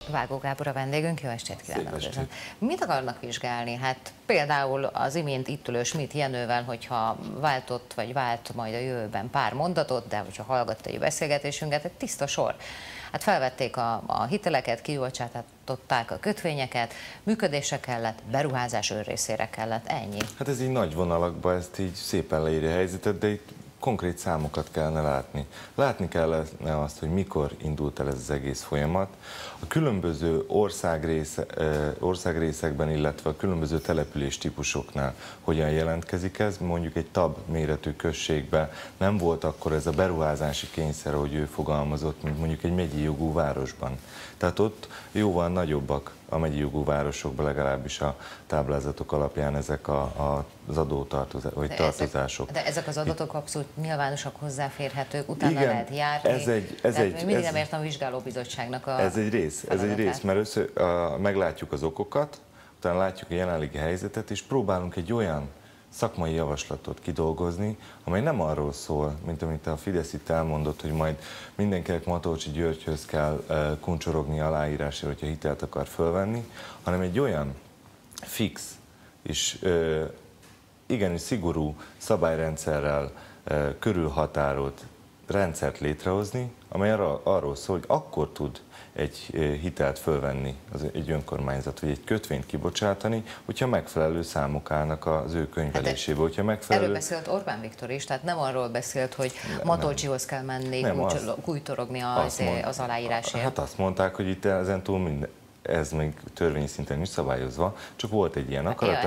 Vágó Gábor a vendégünk, jó estét kívánok! Mit akarnak vizsgálni? Hát például az imént itt ülő Schmidt Jenővel, hogyha váltott vagy vált majd a jövőben pár mondatot, de hogyha hallgatta egy beszélgetésünket, egy tiszta sor. Hát felvették a hiteleket, kibocsátották a kötvényeket, működésre kellett, beruházás önrészére kellett, ennyi. Hát ez így nagy vonalakban, ezt így szépen leírja a helyzetet, de itt konkrét számokat kellene látni. Látni kellene azt, hogy mikor indult el ez az egész folyamat. A különböző országrészekben, illetve a különböző település típusoknál hogyan jelentkezik ez. Mondjuk egy TAB méretű községben nem volt akkor ez a beruházási kényszer, ahogy ő fogalmazott, mint mondjuk egy megyi jogú városban. Tehát ott jóval nagyobbak a megyi jogú városokban, legalábbis a táblázatok alapján ezek az tartozások. De ezek az adatok abszolút nyilvánosak, hozzáférhetők, utána igen, lehet járni. Mindig nem értem a vizsgálóbizottságnak a ez egy rész, mert meglátjuk az okokat, utána látjuk a jelenlegi helyzetet, és próbálunk egy olyan szakmai javaslatot kidolgozni, amely nem arról szól, mint amit a Fidesz itt elmondott, hogy majd mindenkinek Matolcsy Györgyhöz kell kuncsorogni aláírásért, hogyha hitelt akar fölvenni, hanem egy olyan fix és igenis szigorú szabályrendszerrel körülhatárolt rendszert létrehozni, amely arról szól, hogy akkor tud egy hitelt fölvenni egy önkormányzat, vagy egy kötvényt kibocsátani, hogyha megfelelő számok állnak az ő könyvelésébe. Erről beszélt Orbán Viktor is, tehát nem arról beszélt, hogy Matolcsyhoz kell menni, kújtorogni az aláírásért. Hát azt mondták, hogy itt ezentúl ez még törvényi szinten is szabályozva, csak volt egy ilyen akarat,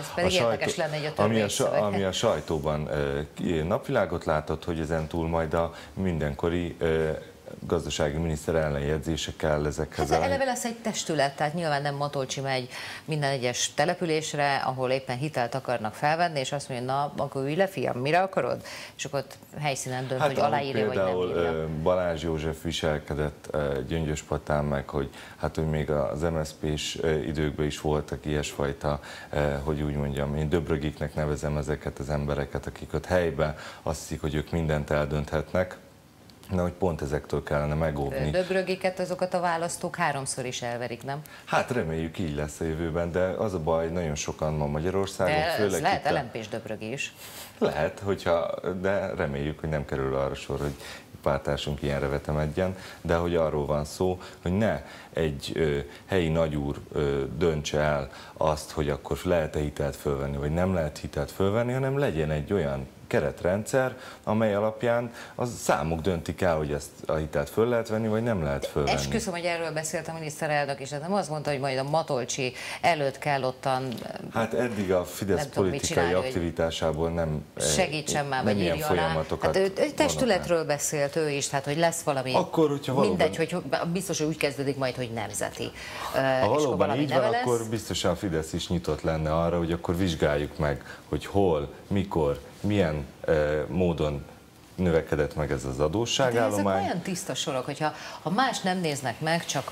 ami a sajtóban napvilágot látott, hogy ezentúl majd a mindenkori gazdasági miniszter ellenjegyzése kell ezekhez. Hát eleve lesz egy testület, tehát nyilván nem Matolcsy megy minden egyes településre, ahol éppen hitelt akarnak felvenni, és azt mondja, na, akkor ülj le, fiam, mire akarod? És akkor ott helyszínen dönt, hogy aláírja, vagy nem írja. Balázs József viselkedett Gyöngyöspatán meg, hogy még az MSZP-s időkben is voltak ilyesfajta, hogy úgy mondjam, én döbrögiknek nevezem ezeket az embereket, akik ott helyben azt hiszik, hogy ők mindent eldönthetnek. Na, hogy pont ezektől kellene megóvni. Döbrögiket azokat a választók háromszor is elverik, nem? Hát reméljük így lesz a jövőben, de az a baj, nagyon sokan ma Magyarországon. De főleg lehet LMP-s döbrögi is. Lehet, de reméljük, hogy nem kerül arra sor, hogy pártársunk ilyenre vetemedjen, de hogy arról van szó, hogy ne egy helyi nagyúr döntse el azt, hogy akkor lehet-e hitelt fölvenni, vagy nem lehet hitelt fölvenni, hanem legyen egy olyan keretrendszer, amely alapján a számok döntik el, hogy ezt a hitelt föl lehet venni, vagy nem lehet fölvenni. Esküszöm, hogy erről beszélt a miniszterelnök is, de nem azt mondta, hogy majd a Matolcsy előtt kell ottan... Hát eddig a Fidesz politikai aktivitásából nem segítsen már, vagy írja folyamatokat. Hát ő testületről beszélt ő is, tehát hogy lesz valami... Akkor, hogyha valóban... Mindegy, hogy biztos, hogy úgy kezdődik majd, hogy nemzeti. Ha valóban így van, akkor biztosan a Fidesz is nyitott lenne arra, hogy akkor vizsgáljuk meg, hogy hol, mikor, milyen módon növekedett meg ez az adósságállomány. De ezek olyan tiszta sorok, hogyha más nem néznek meg, csak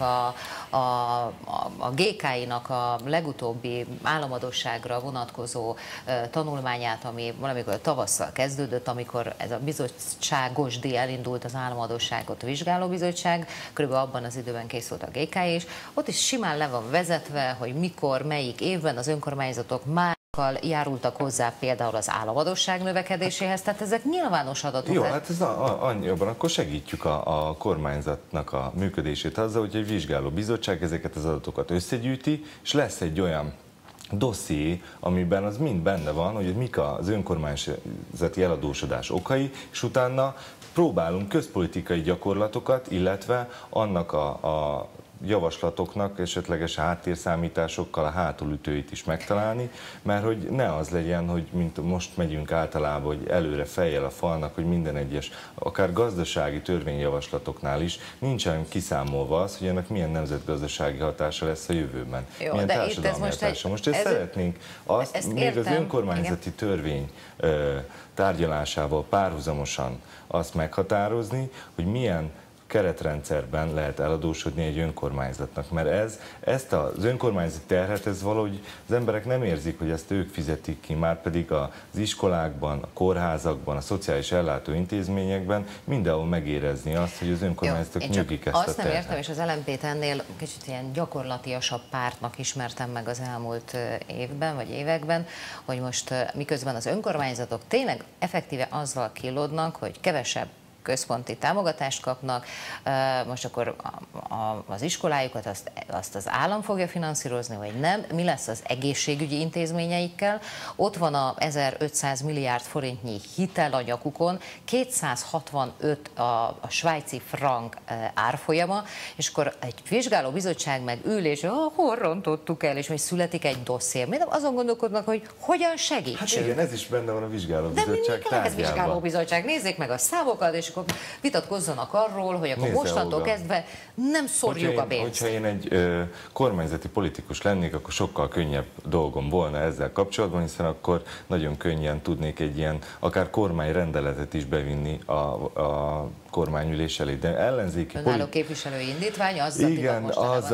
a GK-nak a legutóbbi államadósságra vonatkozó tanulmányát, ami valamikor tavasszal kezdődött, amikor ez a bizottságos díj elindult, az államadósságot vizsgáló bizottság, körülbelül abban az időben készült a GK is, ott is simán le van vezetve, hogy mikor, melyik évben az önkormányzatok már járultak hozzá például az államadósság növekedéséhez, tehát ezek nyilvános adatok. Jó, hát ez annyiban akkor segítjük a kormányzatnak a működését azzal, hogy egy vizsgáló bizottság ezeket az adatokat összegyűjti, és lesz egy olyan dosszié, amiben az mind benne van, hogy mik az önkormányzati eladósodás okai, és utána próbálunk közpolitikai gyakorlatokat, illetve annak a javaslatoknak esetleges háttérszámításokkal a hátulütőit is megtalálni, mert hogy ne az legyen, hogy mint most megyünk általában, hogy előre fejjel a falnak, hogy minden egyes, akár gazdasági törvényjavaslatoknál is nincsen kiszámolva az, hogy ennek milyen nemzetgazdasági hatása lesz a jövőben. Jó, milyen társadalmi hatása. Most ezt szeretnénk, még az önkormányzati törvény tárgyalásával párhuzamosan azt meghatározni, hogy milyen keretrendszerben lehet eladósodni egy önkormányzatnak, mert ezt az önkormányzati terhet, ez valahogy az emberek nem érzik, hogy ezt ők fizetik ki, már pedig az iskolákban, a kórházakban, a szociális ellátóintézményekben mindenhol megérezni azt, hogy az önkormányzatok nyugik ezt a terhet. Azt nem értem, és az LMP-t ennél kicsit ilyen gyakorlatiasabb pártnak ismertem meg az elmúlt évben, vagy években, hogy most miközben az önkormányzatok tényleg effektíve azzal kínlódnak, hogy kevesebb központi támogatást kapnak, most akkor az iskolájukat azt az állam fogja finanszírozni, vagy nem, mi lesz az egészségügyi intézményeikkel, ott van a 1500 milliárd forintnyi hitel a nyakukon, 265 a svájci frank árfolyama, és akkor egy vizsgálóbizottság meg ül, és hol rontottuk el, és hogy születik egy dosszié. Miért azon gondolkodnak, hogy hogyan segítsünk? Hát igen, ez is benne van a vizsgálóbizottság tárgyában. De vizsgálóbizottság, nézzék meg a számokat, és akkor vitatkozzanak arról, hogy akkor mostantól kezdve nem szórjuk a pénzt. Hogyha én egy kormányzati politikus lennék, akkor sokkal könnyebb dolgom volna ezzel kapcsolatban, hiszen akkor nagyon könnyen tudnék egy ilyen akár kormányrendeletet is bevinni a kormányülés elé. De ellenzéki képviselői indítvány, igen,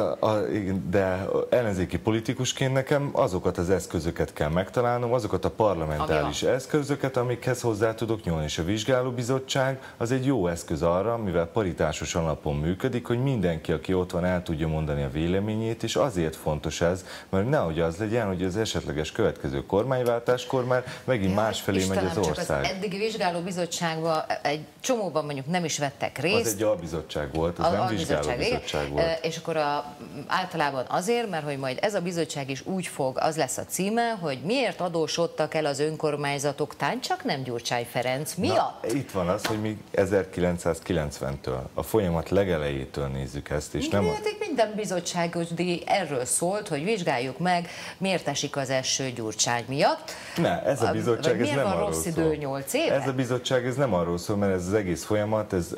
de ellenzéki politikusként nekem azokat az eszközöket kell megtalálnom, azokat a parlamentáris eszközöket, amikhez hozzá tudok nyúlni. És a vizsgálóbizottság az egy jó eszköz arra, mivel paritásos alapon működik, hogy mindenki, aki ott van, el tudja mondani a véleményét, és azért fontos ez, mert nehogy az legyen, hogy az esetleges következő kormányváltáskor már megint másfelé megy az ország. Csak az eddigi vizsgálóbizottságban egy csomóban mondjuk nem is vettek részt. Az egy albizottság volt, az nem vizsgálóbizottság volt. És akkor általában azért, mert hogy majd ez a bizottság is úgy fog, az lesz a címe, hogy miért adósodtak el az önkormányzatok, tán csak nem Gyurcsány Ferenc miatt. Itt van az, hogy mi 1990-től, a folyamat legelejétől nézzük ezt, és nem... Minden bizottságos díj erről szólt, hogy vizsgáljuk meg, miért esik az eső Gyurcsány miatt. Ne, ez a bizottság ez nem arról rossz idő 8 éve? Ez a bizottság ez nem arról szól, mert ez az egész folyamat, ez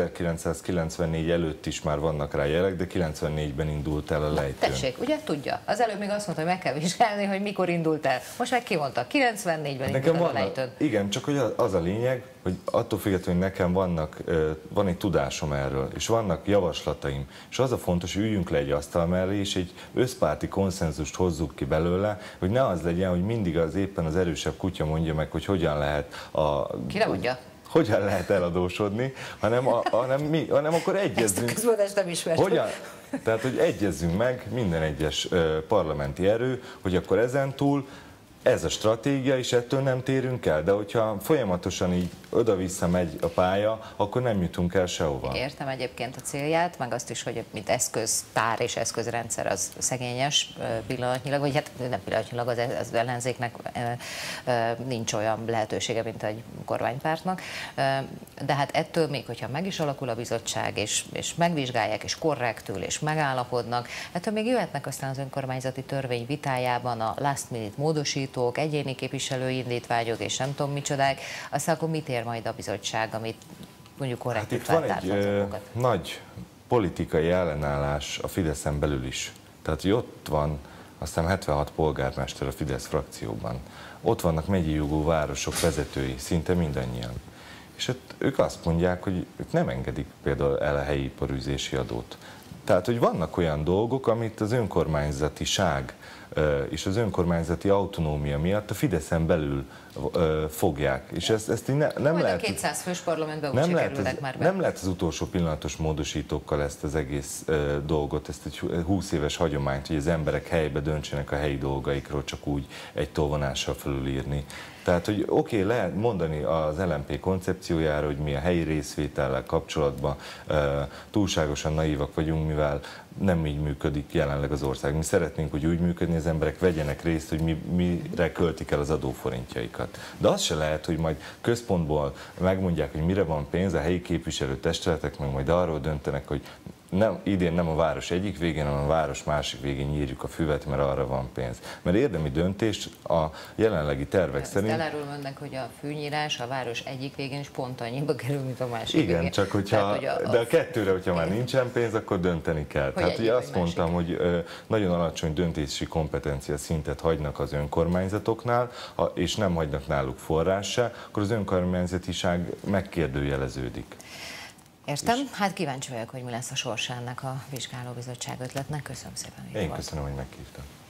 1994 előtt is már vannak rá jelek, de 94-ben indult el a lejtőn. Tessék, ugye tudja? Az előbb még azt mondta, hogy meg kell vizsgálni, hogy mikor indult el. Most meg kimondta, 94-ben indult el a lejtőn. Igen, csak hogy az a lényeg, hogy attól függetlenül, hogy nekem van egy tudásom erről, és vannak javaslataim, és az a fontos, hogy üljünk le egy asztal mellé, és egy összpárti konszenzust hozzuk ki belőle, hogy ne az legyen, hogy mindig az éppen az erősebb kutya mondja meg, hogy hogyan lehet Ki nem mondja? Hogyan lehet eladósodni, hanem akkor egyezzünk. Ezt a közmondást nem ismertem. Hogyan? Tehát, hogy egyezzünk meg minden egyes parlamenti erő, hogy akkor ezentúl ez a stratégia, és ettől nem térünk el, de hogyha folyamatosan így oda-vissza megy a pálya, akkor nem jutunk el sehova. Értem egyébként a célját, meg azt is, hogy mint eszköztár és eszközrendszer az szegényes pillanatnyilag, vagy hát nem pillanatnyilag, az ellenzéknek nincs olyan lehetősége, mint egy kormánypártnak. De hát ettől még, hogyha meg is alakul a bizottság, és megvizsgálják, és korrektül, és megállapodnak, ettől még jöhetnek aztán az önkormányzati törvény vitájában a last minute módosítók, egyéni képviselői indítványok, és nem tudom micsodák, aztán akkor mit ér majd a bizottság, amit mondjuk korrektül feltártat. Itt van egy nagy politikai ellenállás a Fideszen belül is. Tehát, hogy ott van aztán 76 polgármester a Fidesz frakcióban. Ott vannak megyi jogú városok vezetői, szinte mindannyian. És ott ők azt mondják, hogy ők nem engedik például el a helyi iparűzési adót. Tehát, hogy vannak olyan dolgok, amit az önkormányzatiság és az önkormányzati autonómia miatt a Fideszen belül fogják. És ezt így nem majd lehet... a 200 fős parlamentben úgy kerülnek már be. Nem lehet az utolsó pillanatos módosítókkal ezt az egész dolgot, ezt egy 20 éves hagyományt, hogy az emberek helybe döntsenek a helyi dolgaikról, csak úgy egy tolvonással fölülírni. Tehát, hogy oké, lehet mondani az LMP koncepciójára, hogy mi a helyi részvétellel kapcsolatban túlságosan naívak vagyunk, mivel nem így működik jelenleg az ország. Mi szeretnénk, hogy úgy működni, az emberek vegyenek részt, hogy mire költik el az adóforintjaikat. De az se lehet, hogy majd központból megmondják, hogy mire van pénz, a helyi képviselőtestületek meg majd arról döntenek, hogy idén nem a város egyik végén, hanem a város másik végén nyírjuk a füvet, mert arra van pénz. Mert érdemi döntés a jelenlegi tervek szerint... Elárulom önnek, hogy a fűnyírás a város egyik végén is pont annyiba kerül, mint a másik igen, végén. Csak hogyha, de a kettőre, hogyha már nincsen pénz, akkor dönteni kell. Tehát ugye azt mondtam, hogy nagyon alacsony döntési kompetencia szintet hagynak az önkormányzatoknál, és nem hagynak náluk forrás se, akkor az önkormányzatiság megkérdőjeleződik. Értem, hát kíváncsi vagyok, hogy mi lesz a sorsa ennek a vizsgálóbizottság ötletnek. Köszönöm szépen. Én köszönöm, hogy meghívtam.